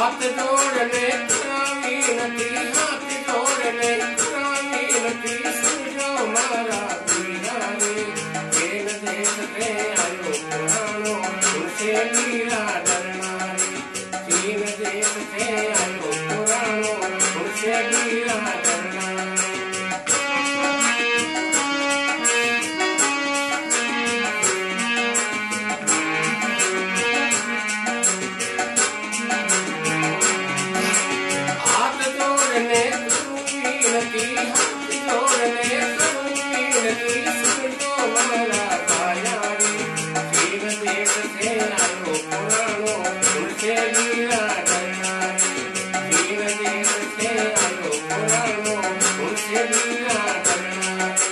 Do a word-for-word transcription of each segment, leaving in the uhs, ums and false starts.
हाथ जोड़ने करावी नती, हाथ जोड़ने करावी नती, सुन जो मारा बीरा रे। केन देश ते आयो पुराणो, उनसे बीरा डरना रे। चीन देश ते आयो पुराणो, उनसे बीरा डरना रे। हाथ जोड़ने करूंगी नती, हाथ जोड़ने करूंगी नती, सुन जो मारा काया रे। चीन देश से आयो पुराणो, उनसे बीरा डरना रे। चीन देश से आयो पुराणो, उनसे बीरा डरना रे।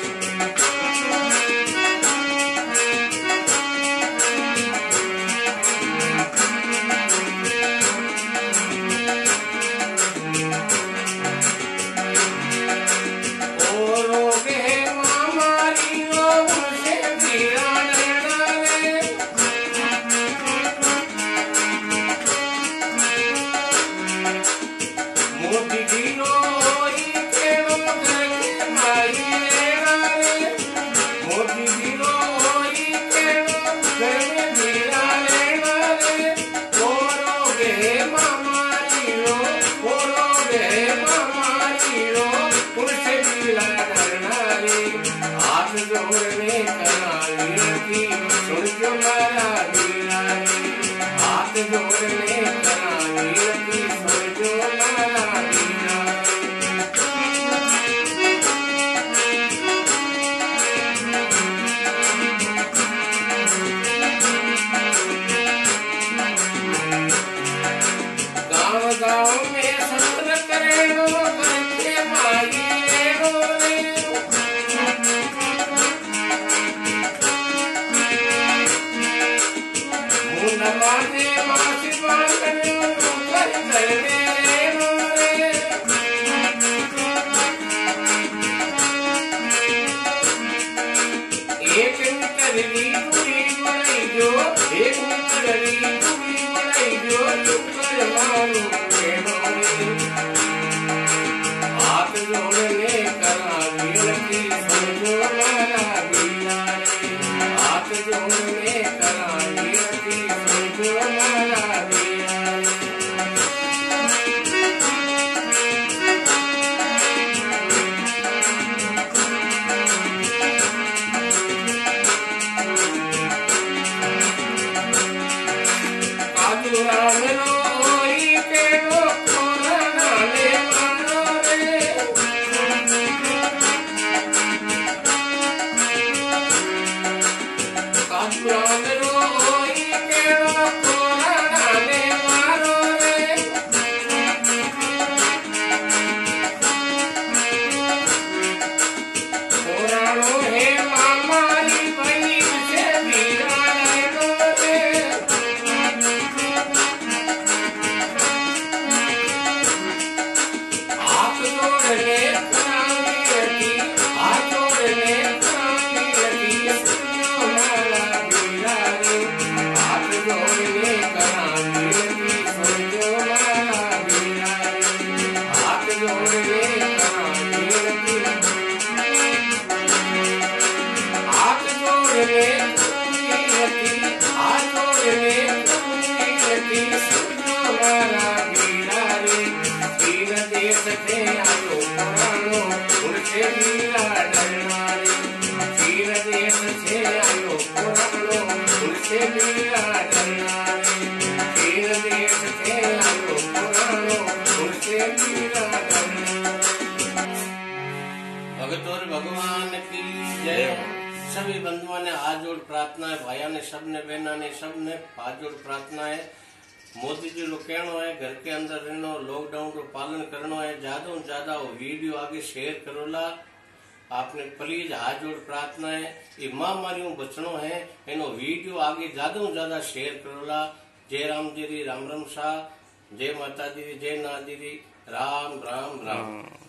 हाथ जोड़ने करावी नती, सुन जो मारा बीरा रे। हाथ जोड़ने करावी नती, सुन जो मारा बीरा रे। गाँव गाँव में सत्र करे वो करके माई रो रे। नमाजे मासी बांधने ऊपर चलने रो रे। एक मीटर री दूरी बनाई जो, एक मीटर री दूरी बनाई जो, चुकर मारू के रे। हाथ जोड़ने करावी नती, सुन जो मारा बीरा रे। हाथ जोड़ने करावी नती, सुन जो मारा बीरा रे। काजू राम रोई के रो कोराना ले मारो रे। काजू राम रोई के रो कोराना ले मारो रे। कोरानो है मामारी बनी से बीरा रो रे। हाथ जोड़ने करावी नती, हाथ जोड़ने करावी नती, सुन जो मारा बीरा रे। हाथ जोड़ने करावी नती, सुन जो मारा बीरा रे। हाथ जोड़ने करावी नती, हाथ जोड़ने करूंगी नती, हाथ जोड़ने करूंगी नती, सुन जो मारा बीरा रे। चीन देश से आयो पुराणो, उनसे बीरा डरना रे। चीन देश से आयो पुराणो, उनसे बीरा डरना रे। चीन देश से आयो पुराणो, उनसे बीरा डरना रे। भगत और भगवान की जय। सभी बंधुओं ने हाथ जोड़ प्रार्थना है, भाइयों ने, सब ने, बहना ने, सब ने हाथ जोड़ प्रार्थना है। मोदी जी रो कहनो है घर के अंदर रहनो, लॉकडाउन रो पालन करनो है। ज्यादा से ज्यादा वो वीडियो आगे शेयर करोला। आपने प्लीज हाथ जोड़ प्रार्थना है, ये महामारी बचनो है, इनो वीडियो आगे ज्यादा से ज्यादा शेयर करोला। जय राम जी, राम राम शाह, जय माता दी, जय ना दी, राम राम राम।